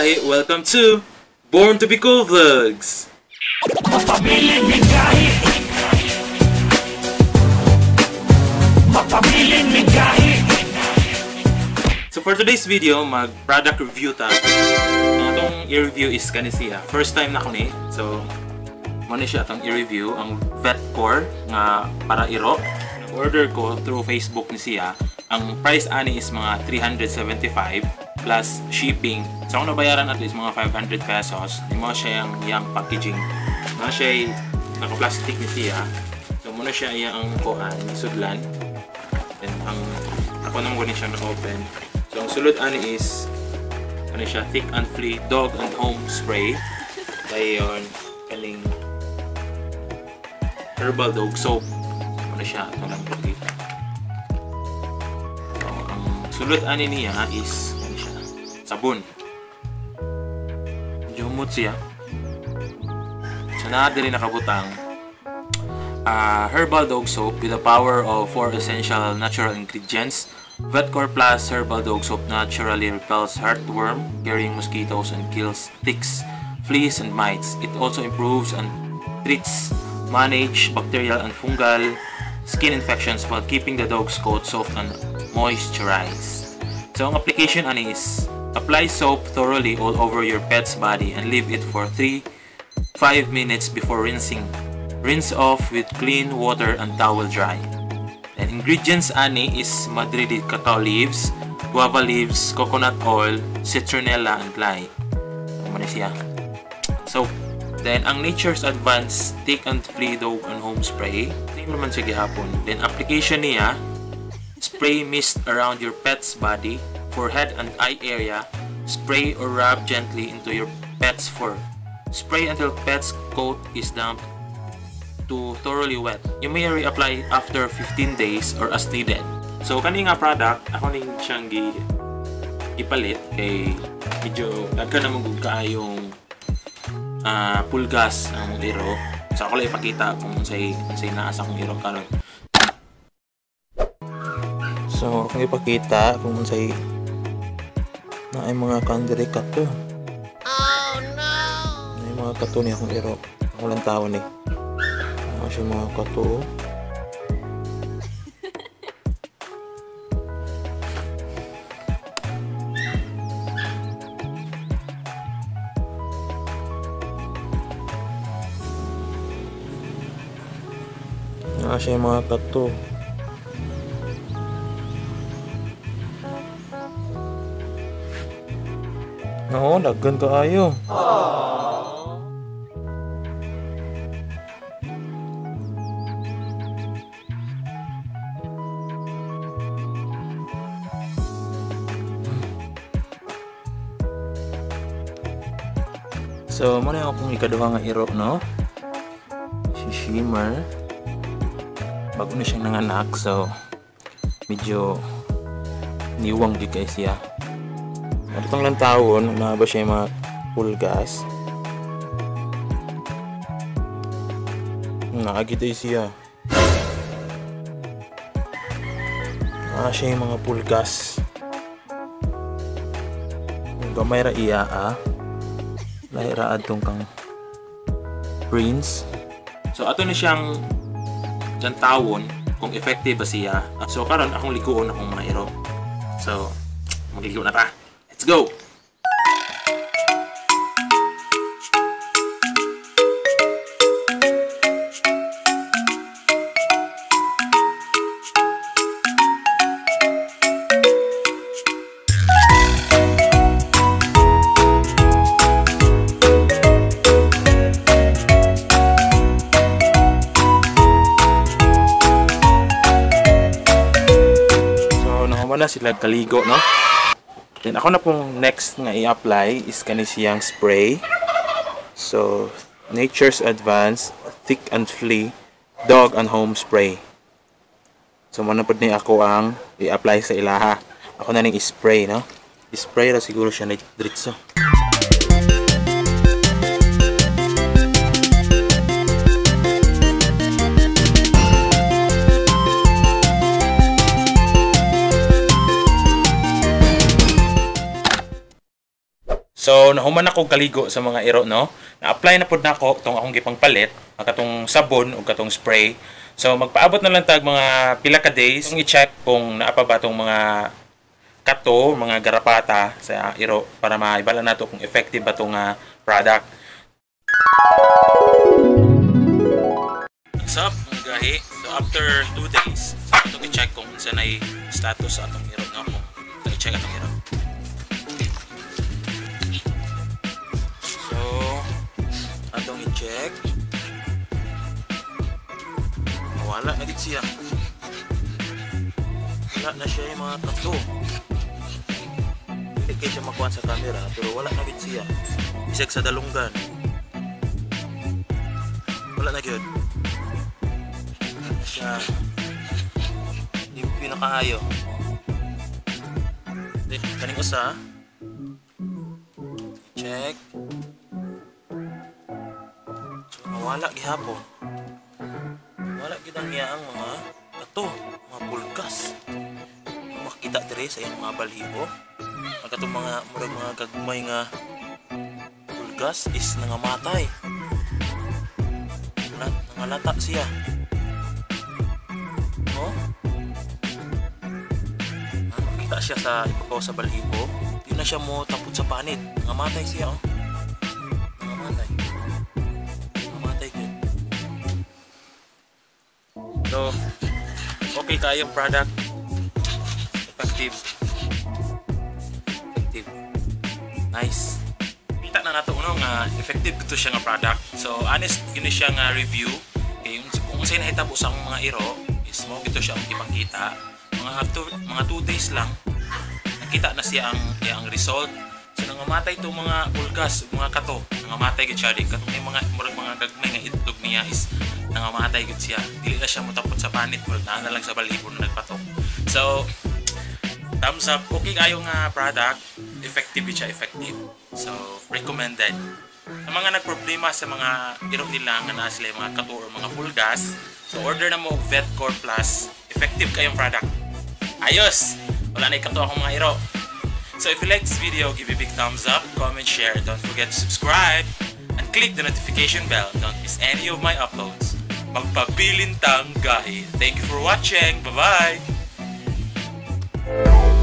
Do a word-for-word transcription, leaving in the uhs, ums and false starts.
Migahi, welcome to Born to be Cool Vlogs! Mapabiling migahi. Mapabiling migahi. So for today's video, mag-product review ta. Ang atong i-review is kanisiya. First time na ko ni. So, muna siya atong i-review ang Vetcore nga para iro. Order ko through Facebook ni siya. Ang price ani is mga three hundred seventy-five plus shipping. So kung nabayaran at least mga five hundred pesos, di mo siya yung yung packaging. Na siya naka-plastic ni siya. So muna siya yung kuan, sudlan. Then ang ako nang guni siya na-open. So ang sulod ani is ano siya, Thick and Flea Dog and Home Spray. Dayon kaning herbal dog soap. Ano siya, ito lang pakita. So, ang sulod ani niya is ano siya, sabon. Medyo humot siya. So na diri nakabutang uh, herbal dog soap with the power of four essential natural ingredients. Vetcore Plus Herbal Dog Soap naturally repels heartworm, carrying mosquitoes, and kills ticks, fleas, and mites. It also improves and treats, manage bacterial and fungal skin infections while keeping the dog's coat soft and moisturized. So ang application ani is apply soap thoroughly all over your pet's body and leave it for three to five minutes before rinsing. Rinse off with clean water and towel dry. And ingredients ani is Madrid cacao leaves, guava leaves, coconut oil, citronella, and lye. Ano siya? So, then ang Nature's Advanced Thick and Flea Dog and Home Spray. Tingnan naman siya gihapon. Then application niya, spray mist around your pet's body, forehead and eye area. Spray or rub gently into your pet's fur. Spray until pet's coat is damp to thoroughly wet. You may reapply after fifteen days or as needed. So kani nga product, ako ning siyang gi ipalit kay medyo dagka na magud kaayong uh, pulgas ang iro. So ako lang ipakita kung say say naa sa akong iro karon. So ako ipakita kung say na ay mga kandiri kato. Oh no. Ay mga kato ni akong iro. Ako lang tao ni. Ano siya mga kato. Ano siya mga kato. Oo, daggan kaayo. So, muna yung akong ikaduha nga iro, no? Si Shimmer. Bago na siyang nanganak, so medyo niwang di kay siya. At itong lang taon, na ba siya yung mga pulgas? Nakagitay siya. Ah, siya yung mga pulgas. Gamay ra iya, ah. Lahira adtong kang prints. So ato na siyang dyan tawon kung effective ba siya. So karon akong likuon akong mga iro. So magligo na ta. Let's go! Na sila kaligo, no? Then ako na pong next nga i-apply is kani siyang spray. So Nature's Advanced Thick and Flea Dog and Home Spray. So muna pod ni ako ang i-apply sa ilaha. Ako na ning i-spray, no? I-spray ra siguro siya na diretso. So nahuman ako kaligo sa mga iro, no. Na-apply na pud nako tong akong gipang palit, ang katong sabon ug katong spray. So magpaabot na lang tag mga pila ka days kung i-check kung naa pa ba tong mga kato, mga garapata sa iro para maibala nato kung effective ba tong uh, product. What's up mga gahi? So after two days, so itong i-check kung saan ay status sa atong iro, no. Kung i-check atong iro. So atong i-check. Wala na din siya. Wala na siya yung mga kato. Hindi kayo siya makuha sa camera, pero wala na din siya. Isag sa dalunggan. Wala na yun. Wala na siya. Hindi mo pinakaayo. Kaning usa. Check. So, nawala gihapon. Wala gidang niya ang mga kato, mga pulgas. Makita dire sa iyang mga balhibo. Ang katong mga murag mga gagmay nga pulgas is nangamatay. Nat nangalata siya. Oh? Ah, makita siya sa ibabaw sa balhibo. Di na siya mo tapot sa panit. Nangamatay siya, oh. Nangamatay. Nangamatay yun. So, okay kayong product. Effective. Effective. Nice. Kita na nato uno nga effective ito siya nga product. So, honest yun siya nga review. Okay, kung sa'yo nahitabo sa mga iro, is mo ito siya ang ipakita. Mga two, mga two days lang, nakita na siya ang, ang result. So, nangamatay itong mga pulgas, mga kato. Nangamatay gid siya. Katong mga, mga, mga gagmay nga itlog niya is nangamatay gud siya. Dili na siya motapot sa panit, murag naa na lang sa balhibo na nagpatok. So, thumbs up. Okay kayo nga product. Effective siya, effective. So, recommended. Ang mga nagproblema sa mga iro nila nga naa sila mga kato or mga pulgas, so order na mo Vetcore Plus. Effective kayong product. Ayos! Wala na ikato akong mga iro. So, if you like this video, give a big thumbs up, comment, share. Don't forget to subscribe and click the notification bell. Don't miss any of my uploads. Magpabilintang gahi. Thank you for watching. Bye-bye!